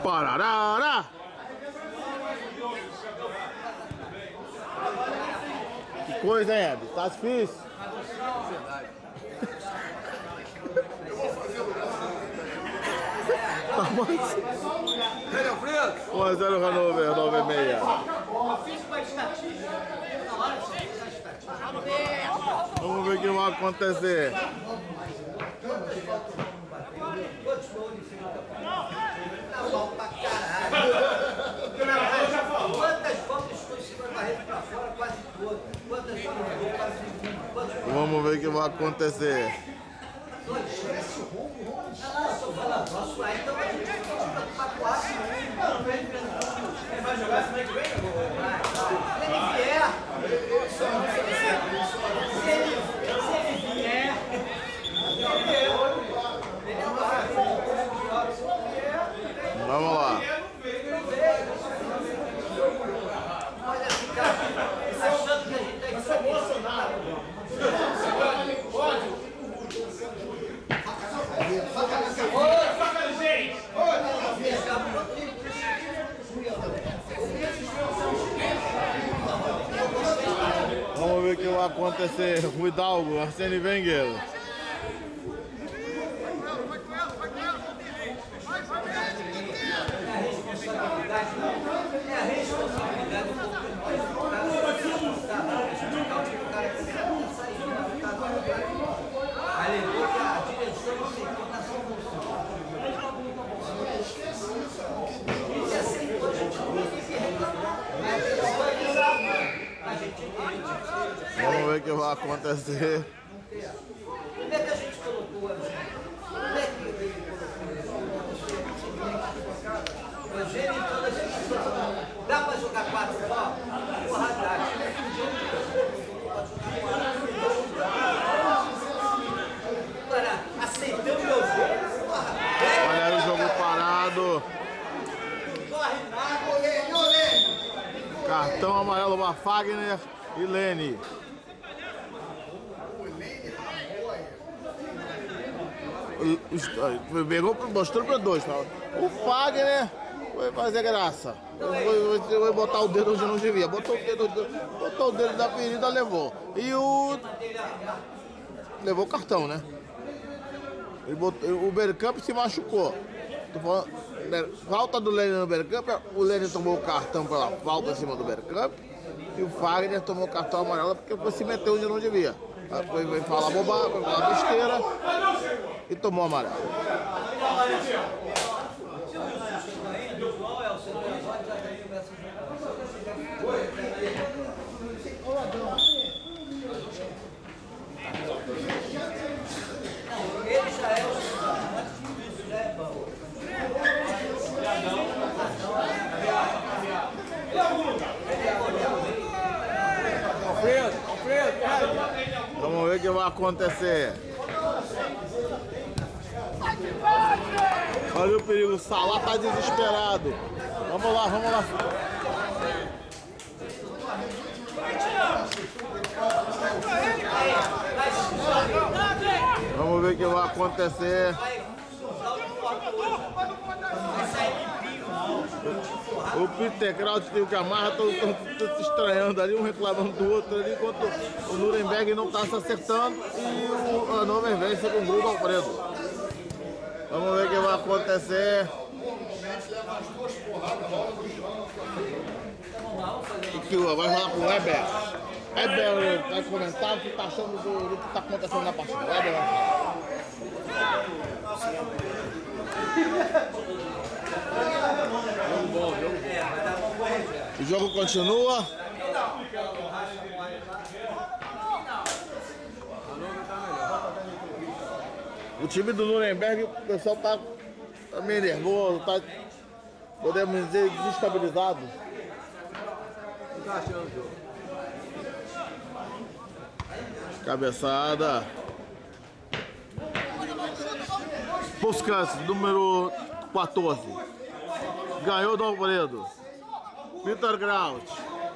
Parará! Que coisa, hein, Ed? Tá difícil? Tá mais. 1-0 Hannover, 9-6. Vamos ver o que vai acontecer. Quantas bolas estão em cima da rede pra fora? Quase todas. Quantas bolas quase todas? Vamos ver o que vai acontecer. Então a gente vai pra 4. Ele vai jogar semana que vem? Se ele vier. Vamos lá. Olha assim, cara, achando que a gente tá emocionado. Vamos ver o que vai acontecer com o Hidalgo, Arsene Wenger. É a responsabilidade do alegou que a direção não aceitou na sua função. E se aceitou, a gente não tem que reclamar. A gente Vamos ver o que vai acontecer. Como é que a gente colocou o Eugênio? Como é que ele colocou o Eugênio em toda a situação? Dá pra jogar 4 só? Porra, dá. Agora, aceitando o Eugênio, porra. Olha aí o jogo parado. Corre nada. Cartão amarelo para Fagner e Lene. Mostrou para dois. Tá? O Fagner foi fazer graça. Foi botar o dedo onde não devia. Botou o dedo da ferida, levou. E o. Levou o cartão, né? O Bergkamp se machucou. Tô falando, falta do Lene no Bergkamp. O Lene tomou o cartão pela falta em cima do Bergkamp. E o Fagner tomou o cartão amarelo porque se meteu onde não devia. Foi falar bobagem, foi falar besteira e tomou amarelo. Ele já é o isso já é bom. Vamos ver o que vai acontecer. Olha o perigo, o Salah tá desesperado. Vamos lá, vamos lá. Vamos ver o que vai acontecer. O Peter Kraut e o Gamarra estão se estranhando ali, um reclamando do outro ali, enquanto o Nuremberg não está se acertando e o Hannover vence com o gol do Alfredo. Vamos ver o que vai acontecer. E que vai falar com o Eber. Eber vai comentar o que está achando do que está acontecendo na partida. Eber vai falar. O jogo continua. O time do Nuremberg, o pessoal tá meio nervoso, tá, podemos dizer, desestabilizado. Cabeçada. Puskas, número 14. Ganhou do Alfredo. Peter Kraut.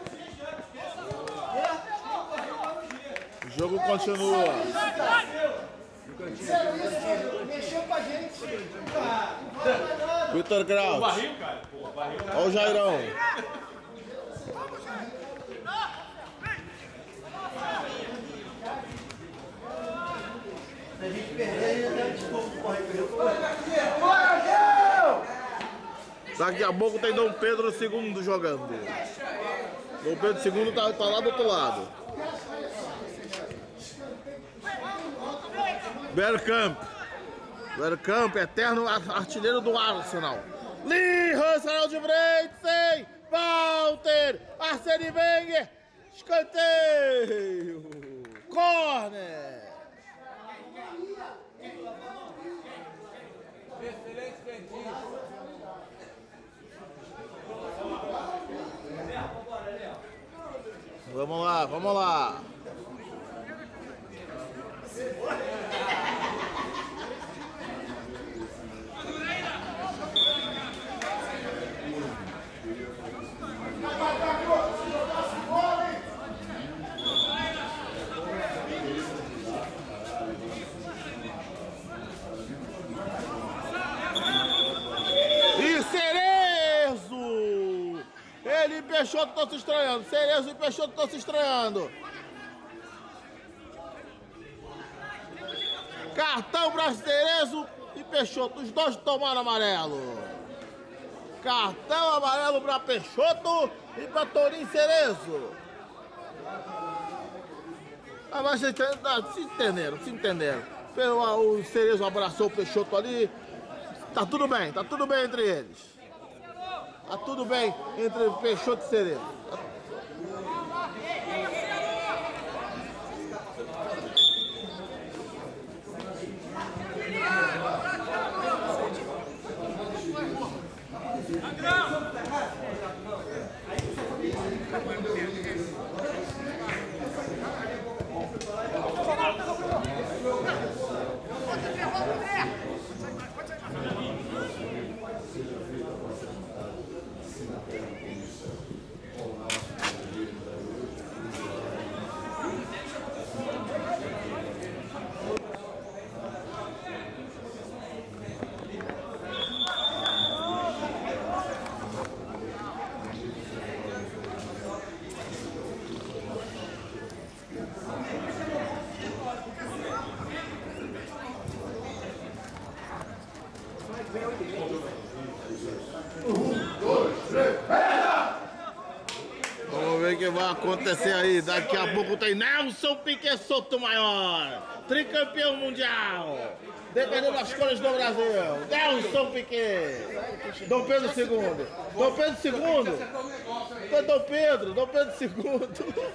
O jogo continua. Mexeu com a gente. Vitor Kraut. Olha o Jairão. Daqui a pouco tem Dom Pedro II jogando. Dom Pedro II tá lá do outro lado. Bergkamp, eterno artilheiro do Arsenal. Lee Arsenal de Breitsen. Walter. Arsene Wenger. Escanteio. Corner. Vamos lá, vamos lá. E Cerezo! Ele e Peixoto estão se estranhando. Cerezo e Peixoto estão se estranhando. Cartão para Cerezo e Peixoto. Os dois tomaram amarelo. Cartão amarelo para Peixoto e para Torinho Cerezo. Ah, mas se entenderam. O Cerezo abraçou o Peixoto ali. Tá tudo bem entre eles. Tá tudo bem entre Peixoto e Cerezo. Vamos ver o que vai acontecer aí. Daqui a pouco tem Nelson Piquet Sotomayor, tricampeão mundial, defendendo as cores do Brasil. Nelson Piquet. Dom Pedro II. Dom Pedro II. Dom Pedro II.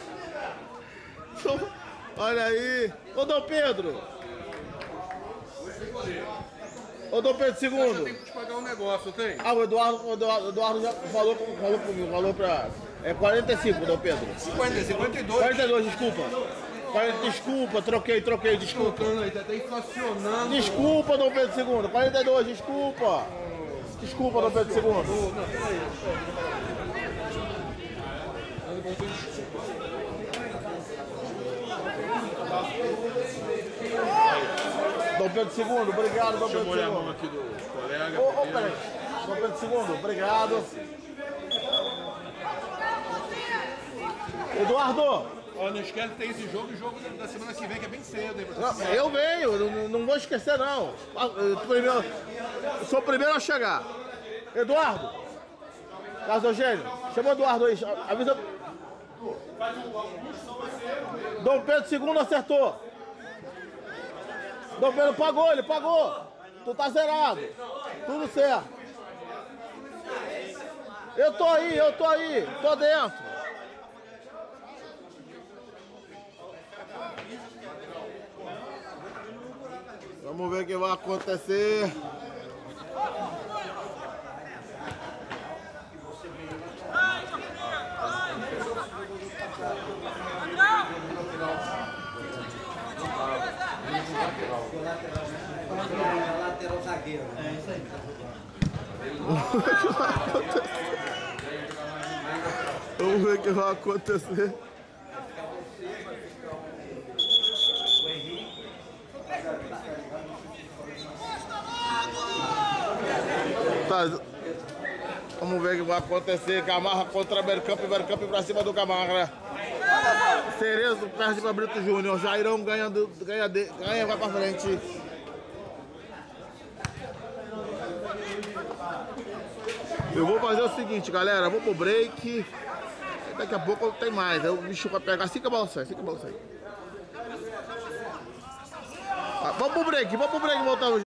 Olha aí. Ô Dom Pedro. Ô Dom Pedro II. Eu tenho que te pagar um negócio, tem? Ah, o Eduardo já falou comigo, falou pra... É 45, Dom Pedro. 52. 42, desculpa. Desculpa, troquei, desculpa. Colocando aí, tá até inflacionando. Desculpa, Dom Pedro II. 42, desculpa. Desculpa, Dom Pedro II. Dom Pedro II, obrigado, Dom Pedro II. Olha a mão aqui do colega. Peraí. Dom Pedro II, obrigado. Eduardo! Ó, não esquece que tem esse jogo e o jogo da semana que vem, que é bem cedo. Hein, Não, eu venho, não vou esquecer não. Eu sou o primeiro a chegar. Eduardo! Carlos Eugênio, chama o Eduardo aí, avisa. Dom Pedro II acertou. Dom Pedro pagou, ele pagou. Tu tá zerado. Tudo certo. Eu tô aí, tô dentro. Vamos ver o que vai acontecer. Lateral zagueiro. É isso aí. Vamos ver o que vai acontecer. Tá, vamos ver o que vai acontecer. Camargo contra Bergkamp pra cima do Camargo, né? Cerezo perde pra Brito Júnior. Jairão ganha, vai pra frente. Eu vou fazer o seguinte, galera. Eu vou pro break. Daqui a pouco tem mais. Aí o bicho vai pegar. Assim que a bola sai. Vamos pro break, voltamos.